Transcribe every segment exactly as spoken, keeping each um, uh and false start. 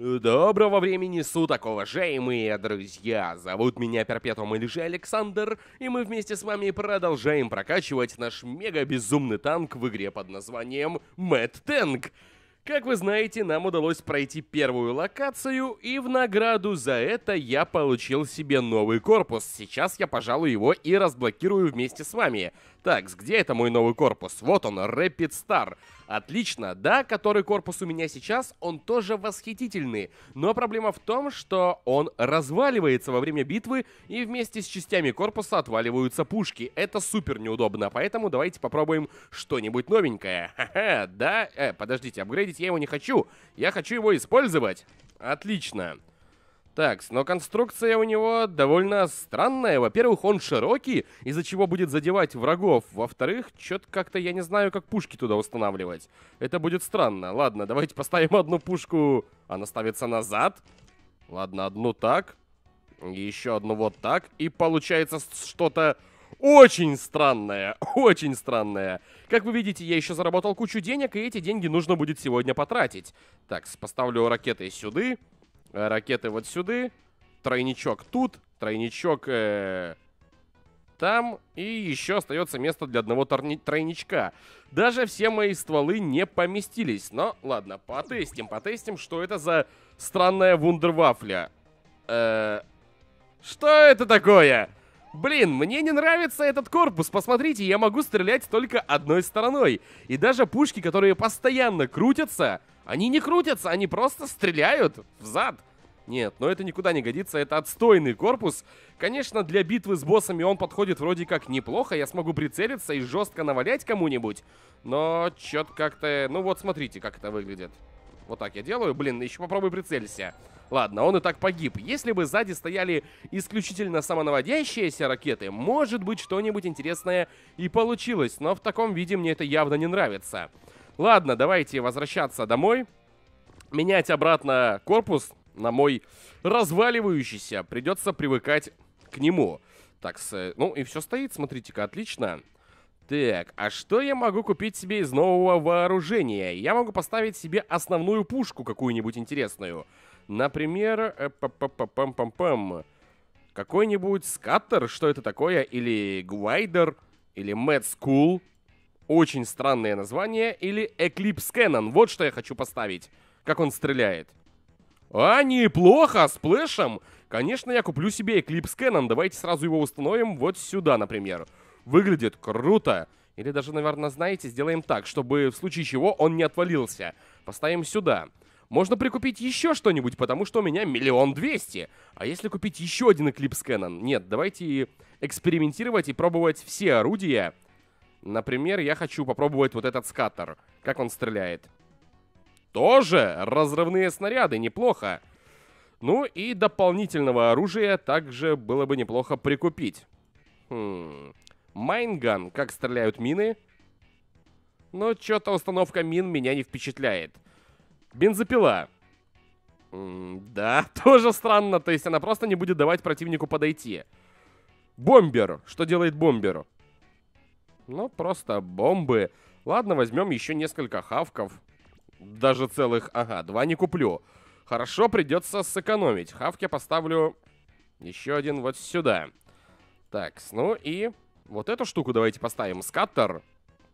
Доброго времени суток, уважаемые друзья! Зовут меня Перпетум или же Александр, и мы вместе с вами продолжаем прокачивать наш мега-безумный танк в игре под названием Mad Tank. Как вы знаете, нам удалось пройти первую локацию, и в награду за это я получил себе новый корпус. Сейчас я, пожалуй, его и разблокирую вместе с вами. Так, где это мой новый корпус? Вот он, Rapid Star. Отлично, да, который корпус у меня сейчас, он тоже восхитительный. Но проблема в том, что он разваливается во время битвы, и вместе с частями корпуса отваливаются пушки. Это супер неудобно, поэтому давайте попробуем что-нибудь новенькое. Ха-ха, да? Э, подождите, апгрейдить я его не хочу. Я хочу его использовать. Отлично. Так, но конструкция у него довольно странная. Во-первых, он широкий, из-за чего будет задевать врагов. Во-вторых, что-то как-то я не знаю, как пушки туда устанавливать. Это будет странно. Ладно, давайте поставим одну пушку. Она ставится назад. Ладно, одну так. Еще одну вот так. И получается что-то очень странное. Очень странное. Как вы видите, я еще заработал кучу денег, и эти деньги нужно будет сегодня потратить. Так, поставлю ракеты сюда. Ракеты вот сюда, тройничок тут, тройничок э, там, и еще остается место для одного тройничка. Даже все мои стволы не поместились, но ладно, потестим, потестим, что это за странная вундервафля. Э, что это такое? Блин, мне не нравится этот корпус, посмотрите, я могу стрелять только одной стороной. И даже пушки, которые постоянно крутятся... Они не крутятся, они просто стреляют взад. Нет, но это никуда не годится, это отстойный корпус. Конечно, для битвы с боссами он подходит вроде как неплохо, я смогу прицелиться и жестко навалять кому-нибудь. Но чё-то как-то... Ну вот, смотрите, как это выглядит. Вот так я делаю, блин, еще попробуй прицелься. Ладно, он и так погиб. Если бы сзади стояли исключительно самонаводящиеся ракеты, может быть, что-нибудь интересное и получилось, но в таком виде мне это явно не нравится. Ладно, давайте возвращаться домой. Менять обратно корпус на мой разваливающийся. Придется привыкать к нему. Так, с... ну и все стоит, смотрите-ка, отлично. Так, а что я могу купить себе из нового вооружения? Я могу поставить себе основную пушку какую-нибудь интересную. Например, э, пам-пам-пам-пам-пам. Какой-нибудь скаттер, что это такое? Или гвайдер, или Mad School. Очень странное название. Или Eclipse Cannon. Вот что я хочу поставить. Как он стреляет. А, неплохо, с сплэшем. Конечно, я куплю себе Eclipse Cannon. Давайте сразу его установим вот сюда, например. Выглядит круто. Или даже, наверное, знаете, сделаем так, чтобы в случае чего он не отвалился. Поставим сюда. Можно прикупить еще что-нибудь, потому что у меня миллион двести. А если купить еще один Eclipse Cannon? Нет, давайте экспериментировать и пробовать все орудия. Например, я хочу попробовать вот этот скаттер. Как он стреляет? Тоже разрывные снаряды, неплохо. Ну и дополнительного оружия также было бы неплохо прикупить. Хм. Майнган, как стреляют мины? Но что-то установка мин меня не впечатляет. Бензопила. М да, тоже странно, то есть она просто не будет давать противнику подойти. Бомбер. Что делает бомбер? Ну, просто бомбы. Ладно, возьмем еще несколько хавков. Даже целых... Ага, два не куплю. Хорошо, придется сэкономить. Хавки поставлю еще один вот сюда. Так, ну и... Вот эту штуку давайте поставим. Скаттер.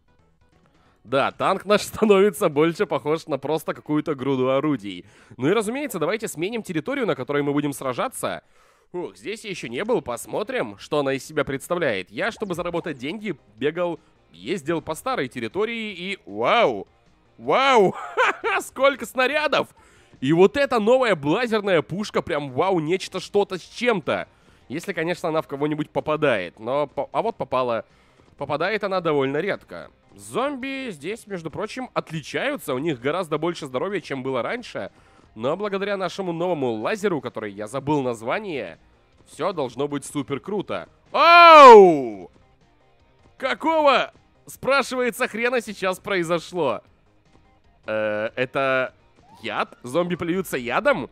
Да, танк наш становится больше похож на просто какую-то груду орудий. Ну и, разумеется, давайте сменим территорию, на которой мы будем сражаться. Ух, здесь я еще не был, посмотрим, что она из себя представляет. Я, чтобы заработать деньги, бегал, ездил по старой территории и... Вау! Вау! Ха-ха! Сколько снарядов! И вот эта новая блазерная пушка, прям вау, нечто что-то с чем-то. Если, конечно, она в кого-нибудь попадает. Но... А вот попала... Попадает она довольно редко. Зомби здесь, между прочим, отличаются. У них гораздо больше здоровья, чем было раньше. Но благодаря нашему новому лазеру, который я забыл название, все должно быть супер круто. Оу! Какого, спрашивается, хрена сейчас произошло? Э, это яд? Зомби плюются ядом?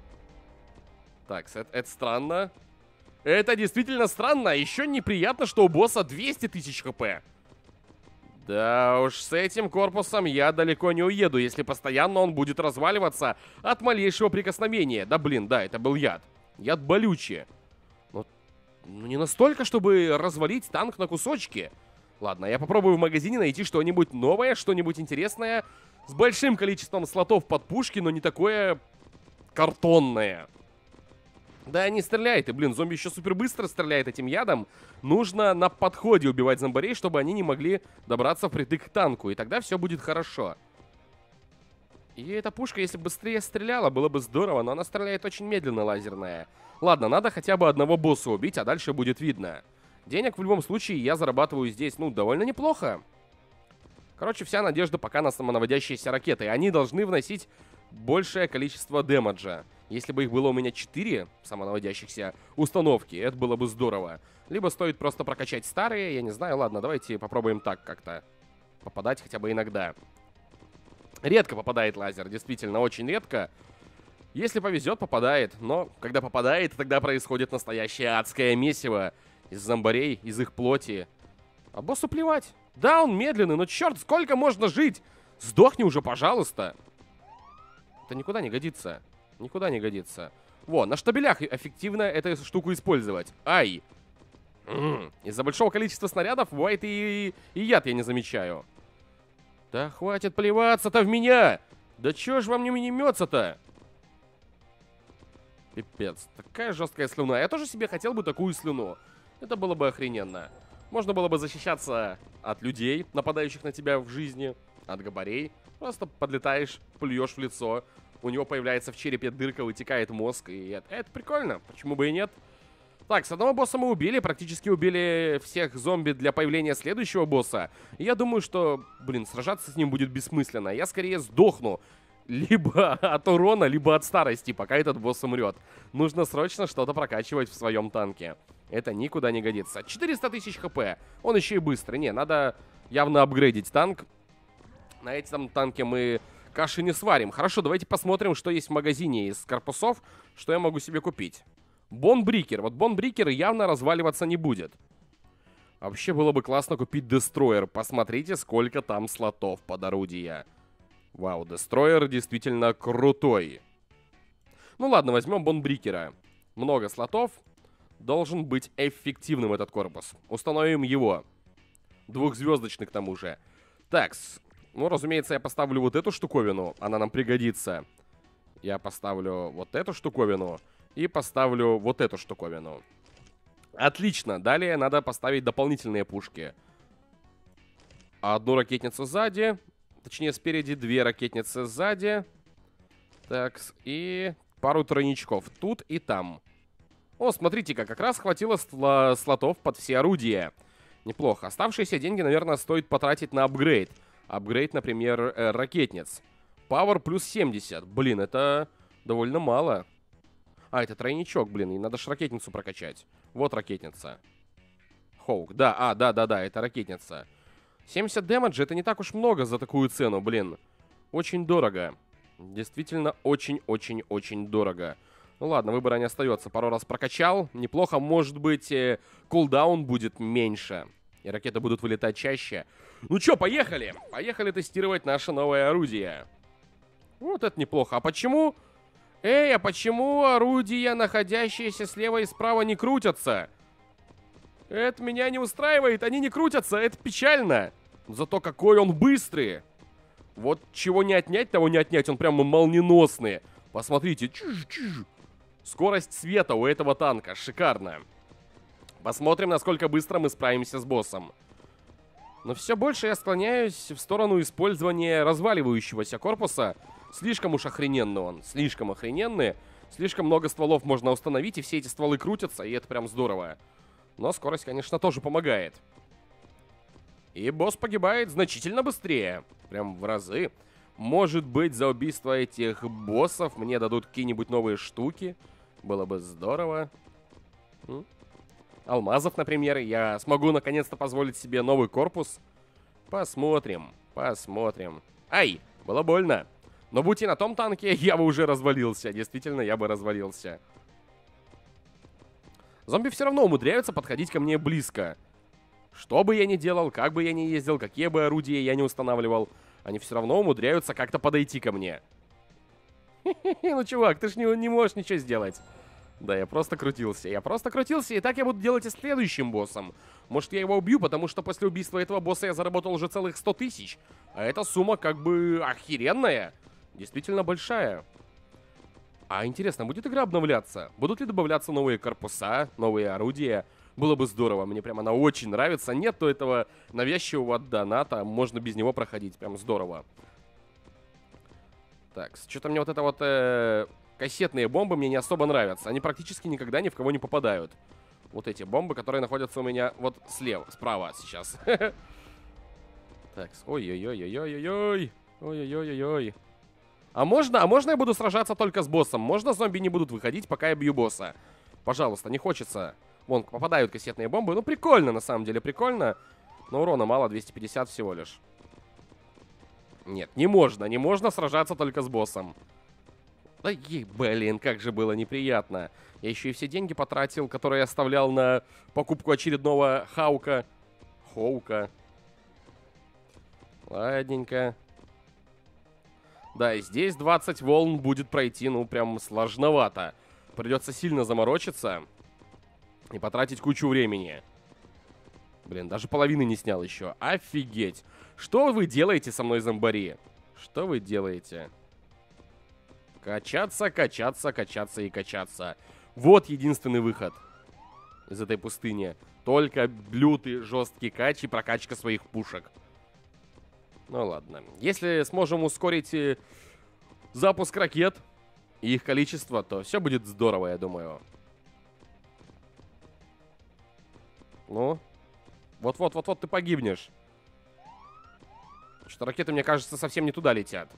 Так, это, это странно. Это действительно странно. Еще неприятно, что у босса двести тысяч хп. Да уж, с этим корпусом я далеко не уеду, если постоянно он будет разваливаться от малейшего прикосновения. Да блин, да, это был яд. Яд болючий. Но ну, не настолько, чтобы развалить танк на кусочки. Ладно, я попробую в магазине найти что-нибудь новое, что-нибудь интересное. С большим количеством слотов под пушки, но не такое картонное. Да, не стреляет. И, блин, зомби еще супер быстро стреляет этим ядом. Нужно на подходе убивать зомбарей, чтобы они не могли добраться впритык к танку. И тогда все будет хорошо. И эта пушка, если бы быстрее стреляла, было бы здорово. Но она стреляет очень медленно, лазерная. Ладно, надо хотя бы одного босса убить, а дальше будет видно. Денег в любом случае я зарабатываю здесь, ну, довольно неплохо. Короче, вся надежда пока на самонаводящиеся ракеты. И они должны вносить большее количество дэмэджа. Если бы их было у меня четыре самонаводящихся установки, это было бы здорово. Либо стоит просто прокачать старые, я не знаю. Ладно, давайте попробуем так как-то попадать хотя бы иногда. Редко попадает лазер, действительно, очень редко. Если повезет, попадает. Но когда попадает, тогда происходит настоящее адское месиво из зомбарей, из их плоти. А боссу плевать. Да, он медленный, но черт, сколько можно жить? Сдохни уже, пожалуйста. Это никуда не годится. Никуда не годится. Во, на штабелях эффективно эту штуку использовать. Ай! Из-за большого количества снарядов бывает и, и, и яд я не замечаю. Да хватит плеваться-то в меня! Да чё ж вам не минимется-то? Пипец, такая жесткая слюна. Я тоже себе хотел бы такую слюну. Это было бы охрененно. Можно было бы защищаться от людей, нападающих на тебя в жизни, от габарей. Просто подлетаешь, плюешь в лицо. У него появляется в черепе дырка, вытекает мозг, и это, это прикольно. Почему бы и нет? Так, с одного босса мы убили, практически убили всех зомби для появления следующего босса. И я думаю, что, блин, сражаться с ним будет бессмысленно. Я скорее сдохну. Либо от урона, либо от старости, пока этот босс умрет. Нужно срочно что-то прокачивать в своем танке. Это никуда не годится. четыреста тысяч хп. Он еще и быстрый. Не, надо явно апгрейдить танк. На этом танке мы каши не сварим. Хорошо, давайте посмотрим, что есть в магазине из корпусов, что я могу себе купить. Бонбрикер. Вот Бонбрикер явно разваливаться не будет. Вообще было бы классно купить Дестройер. Посмотрите, сколько там слотов под орудия. Вау, Дестройер действительно крутой. Ну ладно, возьмем Бонбрикера. Много слотов. Должен быть эффективным этот корпус. Установим его. Двухзвездочный к тому же. Так, ну, разумеется, я поставлю вот эту штуковину. Она нам пригодится. Я поставлю вот эту штуковину. И поставлю вот эту штуковину. Отлично. Далее надо поставить дополнительные пушки. Одну ракетницу сзади. Точнее, спереди две ракетницы сзади. Так, и пару тройничков. Тут и там. О, смотрите-ка, как раз хватило сл слотов под все орудия. Неплохо. Оставшиеся деньги, наверное, стоит потратить на апгрейд. Апгрейд, например, э, ракетниц. Power плюс семьдесят. Блин, это довольно мало. А, это тройничок, блин, и надо ж ракетницу прокачать. Вот ракетница. Хоук, да, а, да-да-да, это ракетница. семьдесят дэмэджа, это не так уж много за такую цену, блин. Очень дорого. Действительно, очень-очень-очень дорого. Ну ладно, выбора не остается. Пару раз прокачал. Неплохо, может быть, э, кулдаун будет меньше. И ракеты будут вылетать чаще. Ну чё, поехали! Поехали тестировать наше новое орудие. Вот это неплохо. А почему... Эй, а почему орудия, находящиеся слева и справа, не крутятся? Это меня не устраивает. Они не крутятся, это печально. Зато какой он быстрый. Вот чего не отнять, того не отнять. Он прямо молниеносный. Посмотрите. Чиж-чиж. Скорость света у этого танка шикарно. Посмотрим, насколько быстро мы справимся с боссом. Но все больше я склоняюсь в сторону использования разваливающегося корпуса. Слишком уж охрененный он. Слишком охрененный. Слишком много стволов можно установить, и все эти стволы крутятся, и это прям здорово. Но скорость, конечно, тоже помогает. И босс погибает значительно быстрее. Прям в разы. Может быть, за убийство этих боссов мне дадут какие-нибудь новые штуки. Было бы здорово. М? Алмазов, например. Я смогу наконец-то позволить себе новый корпус. Посмотрим. Посмотрим. Ай, было больно. Но будь и на том танке, я бы уже развалился. Действительно, я бы развалился. Зомби все равно умудряются подходить ко мне близко. Что бы я ни делал, как бы я ни ездил, какие бы орудия я не устанавливал, они все равно умудряются как-то подойти ко мне. Ну, чувак, ты ж не, не можешь ничего сделать. Да, я просто крутился. Я просто крутился, и так я буду делать и с следующим боссом. Может, я его убью, потому что после убийства этого босса я заработал уже целых сто тысяч. А эта сумма как бы охеренная. Действительно большая. А интересно, будет игра обновляться? Будут ли добавляться новые корпуса, новые орудия? Было бы здорово, мне прям она очень нравится. Нету этого навязчивого доната, можно без него проходить. Прям здорово. Так, что-то мне вот это вот... Э Кассетные бомбы мне не особо нравятся. Они практически никогда ни в кого не попадают. Вот эти бомбы, которые находятся у меня вот слева, справа сейчас. Так, ой-ой-ой-ой-ой-ой. Ой-ой-ой-ой-ой. А можно, а можно я буду сражаться только с боссом? Можно зомби не будут выходить, пока я бью босса? Пожалуйста, не хочется. Вон, попадают кассетные бомбы. Ну, прикольно, на самом деле, прикольно. Но урона мало, двести пятьдесят всего лишь. Нет, не можно, не можно сражаться только с боссом. Да ей, блин, как же было неприятно. Я еще и все деньги потратил, которые я оставлял на покупку очередного Хаука. Хоука. Ладненько. Да, и здесь двадцать волн будет пройти, ну, прям сложновато. Придется сильно заморочиться и потратить кучу времени. Блин, даже половины не снял еще. Офигеть. Что вы делаете со мной, зомбари? Что вы делаете? Качаться, качаться, качаться и качаться. Вот единственный выход из этой пустыни. Только лютый, жесткий кач и прокачка своих пушек. Ну ладно. Если сможем ускорить запуск ракет и их количество, то все будет здорово, я думаю. Ну? Вот-вот-вот-вот ты погибнешь. Что ракеты, мне кажется, совсем не туда летят.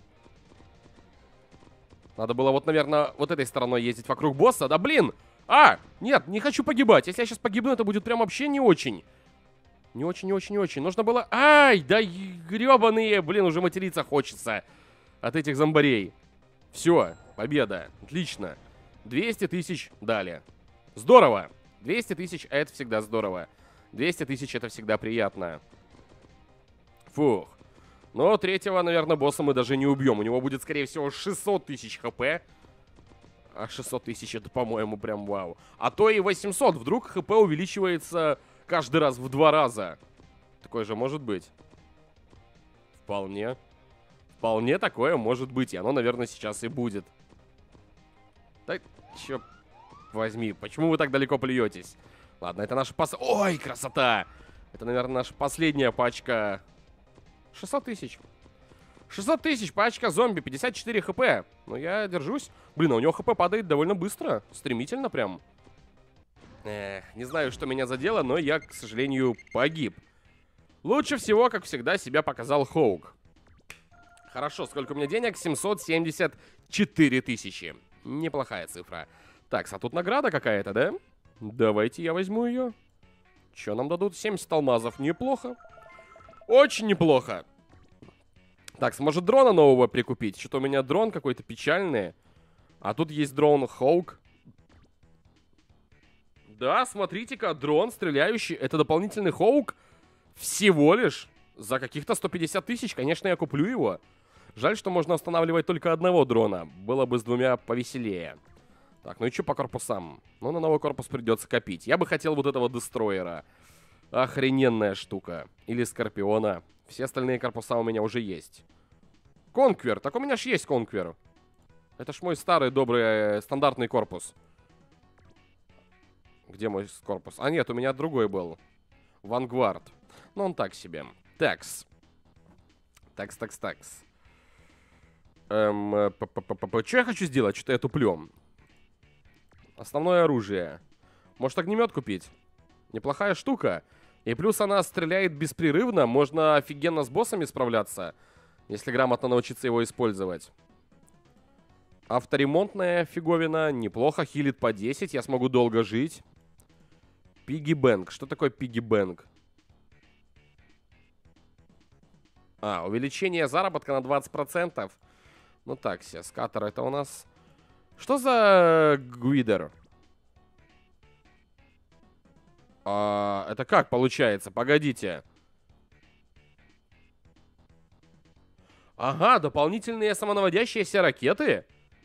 Надо было вот, наверное, вот этой стороной ездить вокруг босса. Да блин! А! Нет, не хочу погибать. Если я сейчас погибну, это будет прям вообще не очень. Не очень, не очень, не очень. Нужно было... Ай! Да гребаные! Блин, уже материться хочется от этих зомбарей. Все, победа. Отлично. двести тысяч дали. Здорово. двести тысяч — это всегда здорово. двести тысяч — это всегда приятно. Фух. Но третьего, наверное, босса мы даже не убьем. У него будет, скорее всего, шестьсот тысяч хп. А шестьсот тысяч — это, по-моему, прям вау. А то и восемьсот. Вдруг хп увеличивается каждый раз в два раза. Такое же может быть. Вполне. Вполне такое может быть. И оно, наверное, сейчас и будет. Так, чё... Возьми. Почему вы так далеко плюетесь? Ладно, это наша пос... Ой, красота! Это, наверное, наша последняя пачка... шестьсот тысяч. шестьсот тысяч, пачка зомби, пятьдесят четыре хп. Ну, я держусь. Блин, а у него хп падает довольно быстро. Стремительно прям. Эх, не знаю, что меня задело, но я, к сожалению, погиб. Лучше всего, как всегда, себя показал Хоук. Хорошо, сколько у меня денег? семьсот семьдесят четыре тысячи. Неплохая цифра. Так, а тут награда какая-то, да? Давайте я возьму ее. Что нам дадут? семьдесят алмазов. Неплохо. Очень неплохо. Так, сможет дрона нового прикупить. Что-то у меня дрон какой-то печальный. А тут есть дрон Хоук. Да, смотрите-ка, дрон стреляющий. Это дополнительный Хоук. Всего лишь за каких-то сто пятьдесят тысяч. Конечно, я куплю его. Жаль, что можно устанавливать только одного дрона. Было бы с двумя повеселее. Так, ну и что по корпусам? Ну, на новый корпус придется копить. Я бы хотел вот этого дестройера. Охрененная штука. Или Скорпиона. Все остальные корпуса у меня уже есть. Конквер. Так у меня ж есть Конквер. Это ж мой старый, добрый, э, стандартный корпус. Где мой корпус? А нет, у меня другой был. Вангвард. Ну, он так себе. Такс. Такс, такс, такс. Эм, что я хочу сделать? Что-то я туплю. Основное оружие. Может, огнемет купить? Неплохая штука. И плюс она стреляет беспрерывно. Можно офигенно с боссами справляться, если грамотно научиться его использовать. Авторемонтная фиговина. Неплохо. Хилит по десять. Я смогу долго жить. Пигги Бэнк. Что такое Пигги Бэнк? А, увеличение заработка на двадцать процентов. Ну так себе. Скаттер это у нас... Что за Гвидер? А, это как получается? Погодите. Ага, дополнительные самонаводящиеся ракеты.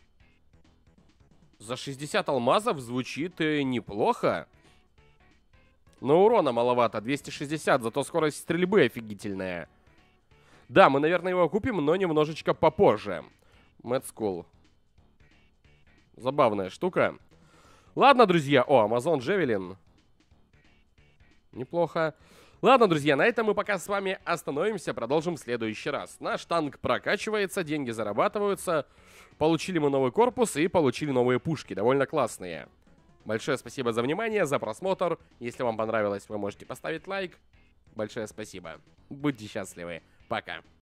За шестьдесят алмазов звучит э, неплохо. Но урона маловато, двести шестьдесят, зато скорость стрельбы офигительная. Да, мы, наверное, его купим, но немножечко попозже. Mad School. Забавная штука. Ладно, друзья. О, Amazon Javelin. Неплохо. Ладно, друзья, на этом мы пока с вами остановимся, продолжим в следующий раз. Наш танк прокачивается, деньги зарабатываются. Получили мы новый корпус и получили новые пушки, довольно классные. Большое спасибо за внимание, за просмотр. Если вам понравилось, вы можете поставить лайк. Большое спасибо. Будьте счастливы. Пока.